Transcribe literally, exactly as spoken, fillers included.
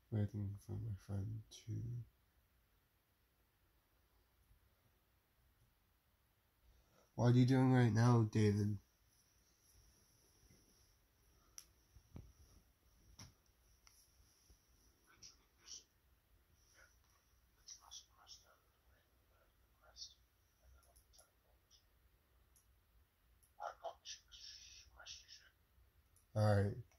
Waiting for my friend to... What are you doing right now, David? Alright.